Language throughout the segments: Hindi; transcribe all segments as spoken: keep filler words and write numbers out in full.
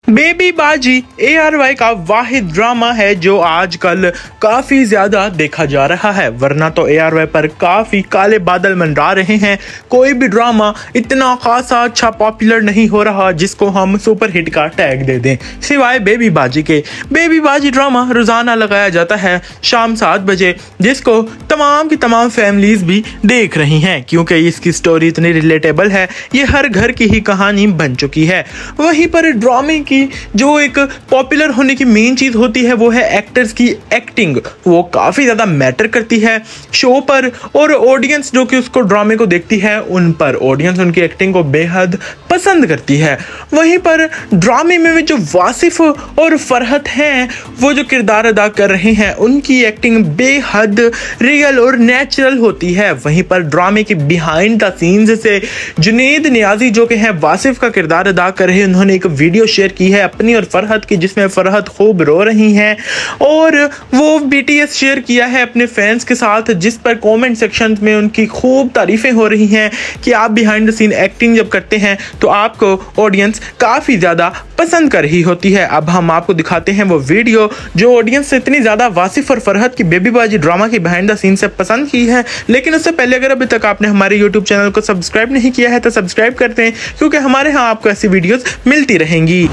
बेबी बाजी ए आर वाई का वाहिद ड्रामा है जो आजकल काफी ज्यादा देखा जा रहा है, वरना तो ए आर वाई पर काफी काले बादल मंडरा रहे हैं। कोई भी ड्रामा इतना खासा अच्छा पॉपुलर नहीं हो रहा जिसको हम सुपर हिट का टैग दे दें, सिवाय बेबी बाजी के। बेबी बाजी ड्रामा रोजाना लगाया जाता है शाम सात बजे, जिसको तमाम की तमाम फैमिलीज भी देख रही हैं क्योंकि इसकी स्टोरी इतनी रिलेटेबल है, ये हर घर की ही कहानी बन चुकी है। वहीं पर ड्रामे की जो एक पॉपुलर होने की मेन चीज होती है वो है एक्टर्स की एक्टिंग। वो काफी ज्यादा मैटर करती है शो पर, और ऑडियंस जो कि उसको ड्रामे को देखती है उन पर ऑडियंस उनकी एक्टिंग को बेहद पसंद करती है। वहीं पर ड्रामे में जो वासिफ और फरहत हैं वो जो किरदार अदा कर रहे हैं उनकी एक्टिंग बेहद रियल और नेचुरल होती है। वहीं पर ड्रामे के बिहाइंड द सीन्स से जुनेद नियाजी जो कि हैं वासिफ का किरदार अदा कर रहे हैं, उन्होंने एक वीडियो शेयर की है अपनी और फरहत की जिसमें फरहत खूब रो रही हैं, और वो बीटीएस शेयर किया है अपने फैंस के साथ जिस पर कमेंट सेक्शन में उनकी खूब तारीफें हो रही हैं कि आप बिहाइंड द सीन एक्टिंग जब करते हैं तो आपको ऑडियंस काफी ज्यादा पसंद कर रही होती है। अब हम आपको दिखाते हैं वो वीडियो जो ऑडियंस से इतनी ज्यादा वासिफ और फरहत की बेबी बाजी ड्रामा की बिहाइंड द सीन से पसंद की है। लेकिन उससे पहले अगर अभी तक आपने हमारे यूट्यूब चैनल को सब्सक्राइब नहीं किया है तो सब्सक्राइब करते हैं क्योंकि हमारे यहाँ आपको ऐसी वीडियोस मिलती रहेंगी।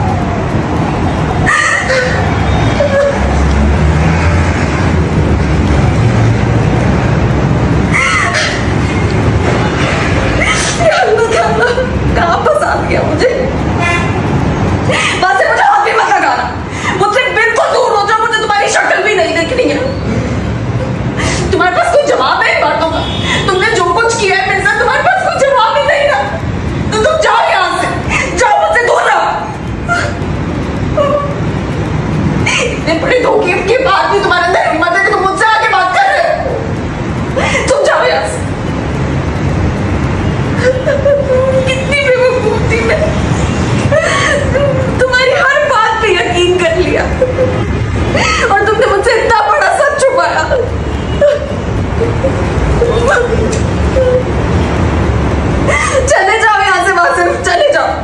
मुझे बस मुझे हाथ भी मत लगाना, मुझसे बिल्कुल दूर हो जाओ, मुझे तुम्हारी शक्ल भी नहीं देखनी है। तुम्हारे पास कोई जवाब है इन बातों का? तुमने जो कुछ किया है मेरे साथ, तुम्हारे पास कोई जवाब ही नहीं ना, तो तुम जाओ यहाँ से, जाओ, मुझसे दूर रहो। इतने बड़े धोखे के बाद भी तुम्हारे अंदर हिम्मत है कि तुम मुझसे आगे बात कर रहे हो। तुम जाओ यहाँ से। कितनी बेवकूफ थी मैं, तुम्हारी हर बात पे यकीन कर लिया और तुमने मुझसे इतना बड़ा सच छुपाया। चले जाओ यहाँ से वासिफ, चले जाओ।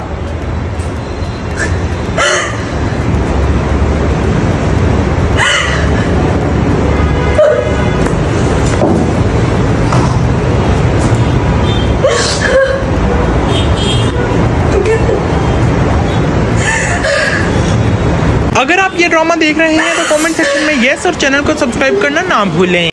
अगर आप ये ड्रामा देख रहे हैं तो कमेंट सेक्शन में यस और चैनल को सब्सक्राइब करना ना भूलें।